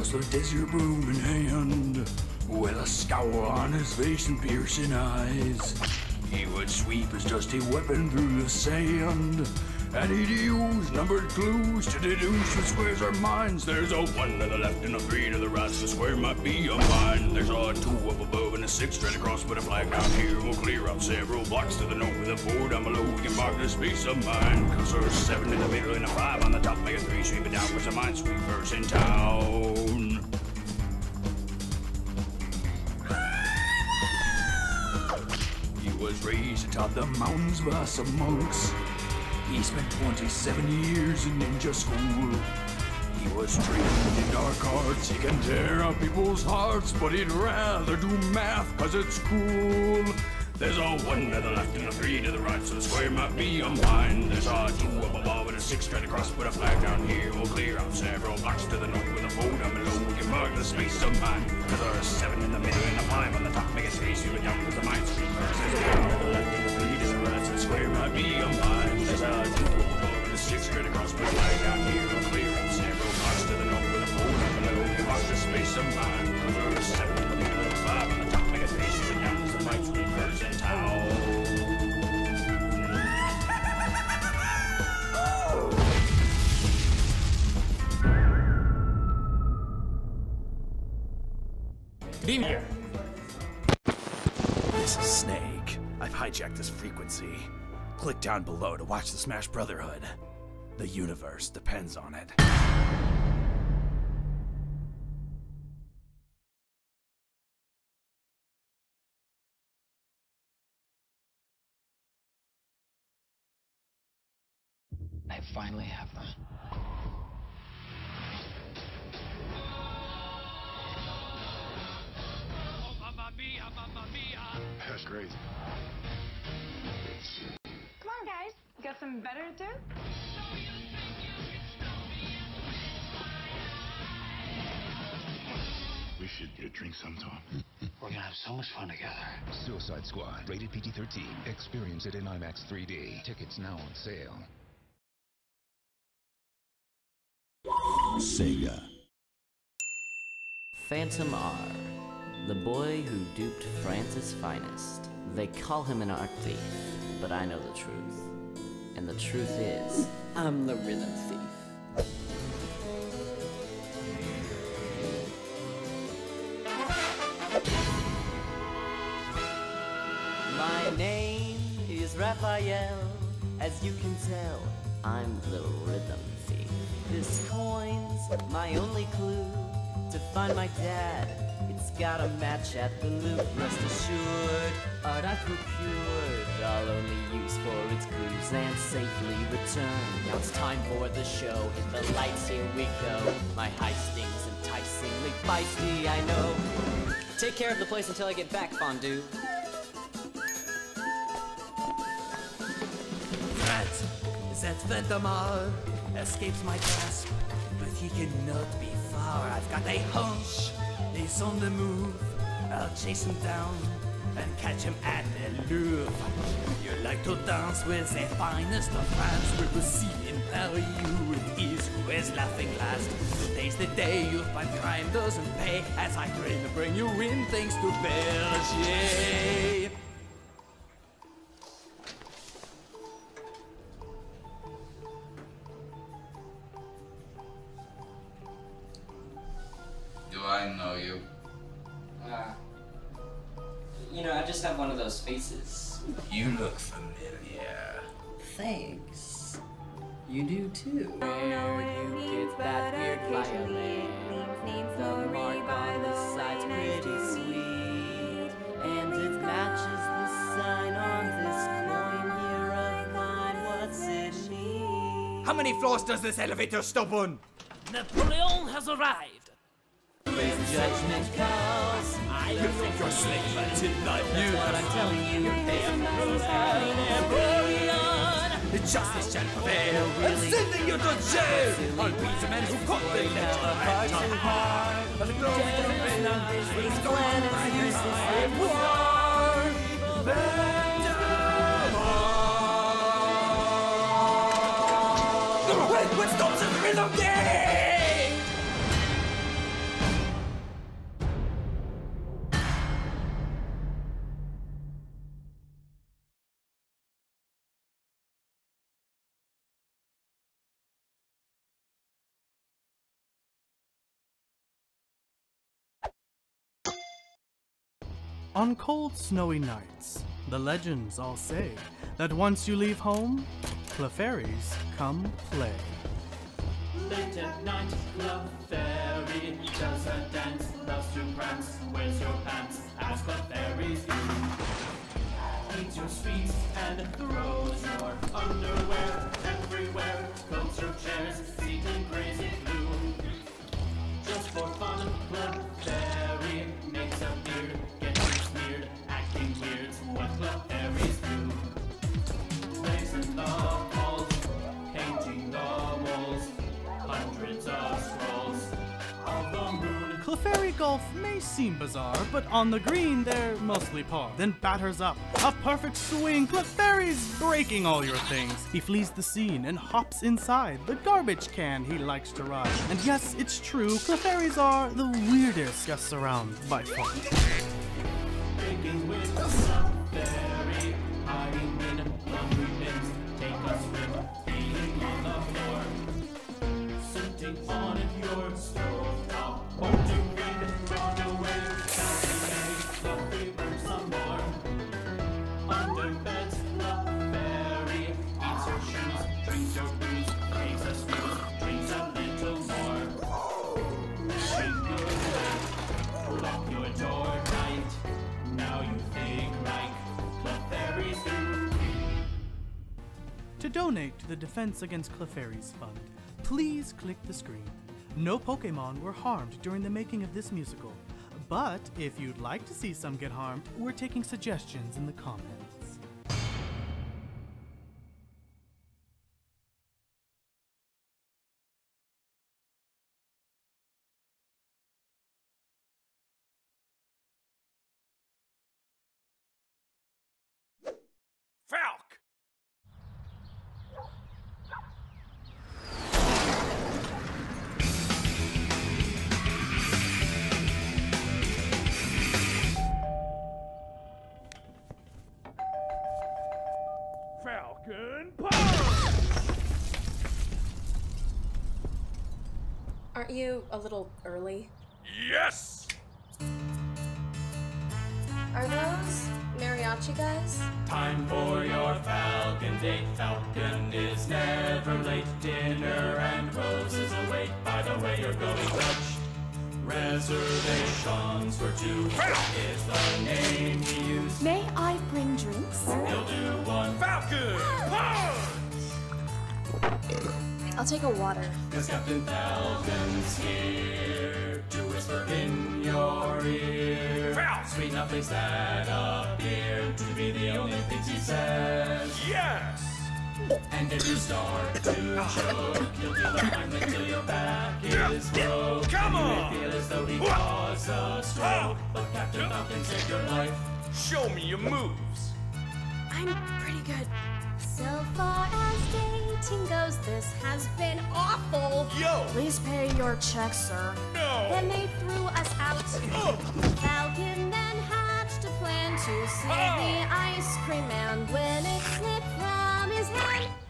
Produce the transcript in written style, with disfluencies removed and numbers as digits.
with his broom in hand, with a scowl on his face and piercing eyes. He would sweep his dusty weapon through the sand, and he'd use numbered clues to deduce which squares are mines. There's a 1 to the left and a 3 to the right, so the square might be a mine. There's a 2 up above and a 6 straight across with a flag down here. We'll clear out several blocks to the north with a 4 down below. We can mark this piece of mine, cause there's 7 in the middle and a 5 on the top. Make a 3 sweep it down with some minesweepers in town. He was raised atop the mountains by some monks. He spent 27 years in ninja school. He was trained in dark arts. He can tear out people's hearts, but he'd rather do math cause it's cool. There's a 1 to the left and a 3 to the right, so the square might be a mine. There's a 2 up above and a 6 straight across with a flag down here. We'll clear out several blocks to the north with a 4 down below. We can mark the space of mine, cause there's 7 in the middle and a 5 on the top. Make a 3 sweep it down with the minesweepers. There's a 1 to the left and a 3 to the right, so the square might be a mine. There's a 2 up above and a 6 straight across with a flag down here. We'll clear out several blocks to the north with a 4 down below. We can mark the space of mine, cause there's 7 in the middle and a 5 on the top. Make a 3 sweep it down with the minesweepers in town. Beam here. This is Snake. I've hijacked this frequency. Click down below to watch the Smash Brotherhood. The universe depends on it. I finally have them. That's crazy. Come on, guys. Got something better to do? We should get a drink sometime. We're gonna have so much fun together. Suicide Squad, rated PG-13. Experience it in IMAX 3D. Tickets now on sale. Sega. Phantom R, the boy who duped France's finest. They call him an art thief, but I know the truth. And the truth is, I'm the rhythm thief. My name is Raphael. As you can tell, I'm the rhythm thief. This coin's my only clue to find my dad. It's got a match at the loop. Rest assured, art I procured, I'll only use for its clues and safely return. Now it's time for the show. Hit the lights, here we go. My heisting's enticingly feisty, I know. Take care of the place until I get back, Fondue. That Phantom R escapes my grasp, but he cannot be far. I've got a hunch, he's on the move. I'll chase him down and catch him at the Louvre. You like to dance with the finest of France. We will see in Paris who it is who is laughing last. Today's the day you find crime doesn't pay, as I grin to bring you in thanks to Berger. Do I know you? You know, I just have one of those faces. You look familiar. Thanks. You do too. Where you get that weird violin. The mark on the side's pretty sweet, and it matches the sign on this coin here of mine. What's it mean? How many floors does this elevator stop on? Napoleon has arrived. When judgment calls, You think you're slick, but it's not you. what I'm telling you. Justice shall prevail. I'm sending you to jail. I'll be the man who caught the letter and too hard. But the glory of vengeance is going to use the same war. Wait, what stops in the rhythm game? On cold, snowy nights, the legends all say that once you leave home, Clefairies come play. Late at night, Clefairy does a dance, loves to prance, where's your pants, as Clefairies do. Eats your sweets and throws your underwear everywhere, coats your chairs, seat in crazy blue. Just for fun, Clefairy makes a beard, gets you smeared, acting weird's what Clefairies do. Blazing the halls, painting the walls, hundreds of scrolls of the moon. Clefairy golf may seem bizarre, but on the green they're mostly par. Then batters up, a perfect swing, Clefairy's breaking all your things. He flees the scene and hops inside the garbage can he likes to ride. And yes, it's true, Clefairies are the weirdest guests around by far. Breaking with Clefairy, hiding in laundry bins, take a swim, peeing on the floor, sitting on your stove top, won't you read, run away, Clefairy, burn some more. Under beds, Clefairy, eats your shoes, drinks your booze, takes a snooze, drinks a little more. Shake your leg, lock your door tight, now you think like Clefairies do. To donate to the Defense Against Clefairies Fund, please click the screen. No Pokemon were harmed during the making of this musical, but if you'd like to see some get harmed, we're taking suggestions in the comments. Falk! Falcon Punch! Aren't you a little early? Yes! Are those mariachi guys? Time for your Falcon date. Falcon is never late. Dinner and roses await. By the way, you're going Dutch. Reservations for two is the name we use. May I bring drinks? You'll do one Falcon Punch! I'll take a water. Cause Captain Falcon's here to whisper in your ear. Falcon! Sweet nothings that appear to be the only things he says. Yes! And if you start to choke, you'll do the Heimlich till your back is broke. Come You on! may feel as though he caused a stroke, but Captain Falcon saved your life. Show me your moves! I'm pretty good. So far as dating goes, this has been awful. Yo! Please pay your check, sir. No! Then they threw us out. Falcon then hatched a plan to save the ice cream man when it slipped from his hand.